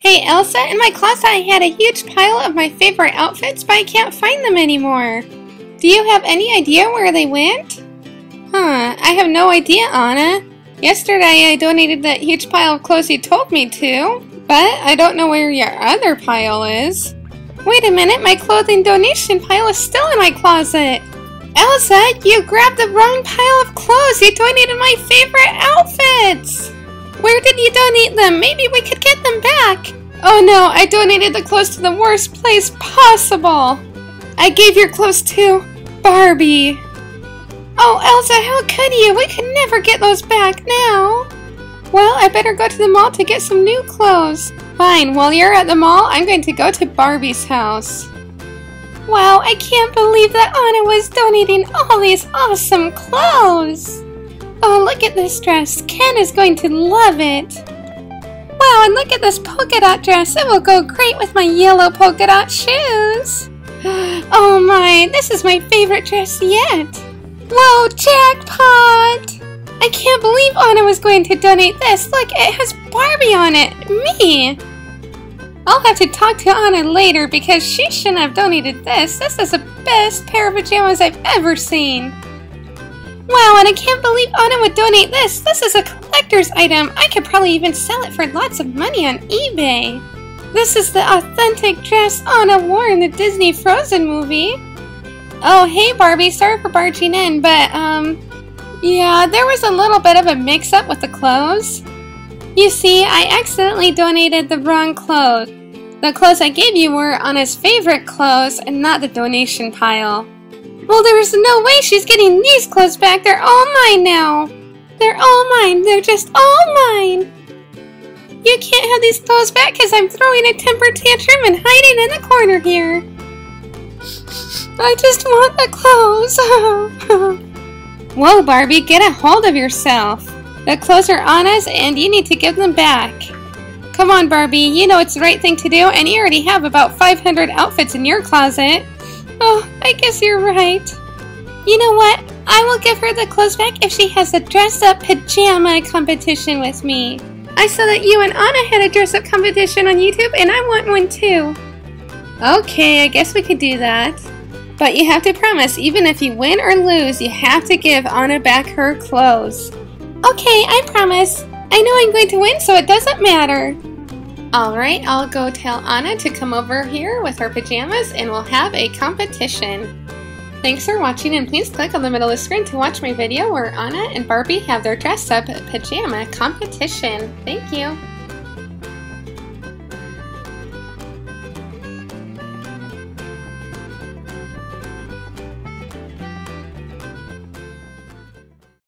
Hey Elsa, in my closet I had a huge pile of my favorite outfits, but I can't find them anymore. Do you have any idea where they went? I have no idea, Anna. Yesterday I donated that huge pile of clothes you told me to, but I don't know where your other pile is. Wait a minute, my clothing donation pile is still in my closet. Elsa, you grabbed the wrong pile of clothes. You donated my favorite outfits. Where did you donate them? Maybe we could get them back. Oh no, I donated the clothes to the worst place possible. I gave your clothes to Barbie. Oh, Elsa, how could you? We could never get those back now. Well, I better go to the mall to get some new clothes. Fine, while you're at the mall, I'm going to go to Barbie's house. Wow, I can't believe that Anna was donating all these awesome clothes. Oh, look at this dress. Ken is going to love it. Wow, and look at this polka dot dress. It will go great with my yellow polka dot shoes. Oh my, this is my favorite dress yet. Whoa, jackpot! I can't believe Anna was going to donate this. Look, it has Barbie on it. Me! I'll have to talk to Anna later because she shouldn't have donated this. This is the best pair of pajamas I've ever seen. Wow, and I can't believe Anna would donate this. This is a collector's item. I could probably even sell it for lots of money on eBay. This is the authentic dress Anna wore in the Disney Frozen movie. Oh, hey Barbie, sorry for barging in, but yeah, there was a little bit of a mix-up with the clothes. You see, I accidentally donated the wrong clothes. The clothes I gave you were Anna's favorite clothes and not the donation pile. Well, there's no way she's getting these clothes back. They're all mine now. They're all mine. They're just all mine. You can't have these clothes back because I'm throwing a temper tantrum and hiding in the corner here. I just want the clothes. Whoa, Barbie, get a hold of yourself. The clothes are Anna's and you need to give them back. Come on, Barbie, you know it's the right thing to do and you already have about 500 outfits in your closet. Oh, I guess you're right. You know what? I will give her the clothes back if she has a dress-up pajama competition with me. I saw that you and Anna had a dress-up competition on YouTube and I want one too. Okay, I guess we could do that. But you have to promise, even if you win or lose, you have to give Anna back her clothes. Okay, I promise. I know I'm going to win, so it doesn't matter. Alright, I'll go tell Anna to come over here with her pajamas and we'll have a competition. Thanks for watching and please click on the middle of the screen to watch my video where Anna and Barbie have their dress up pajama competition. Thank you.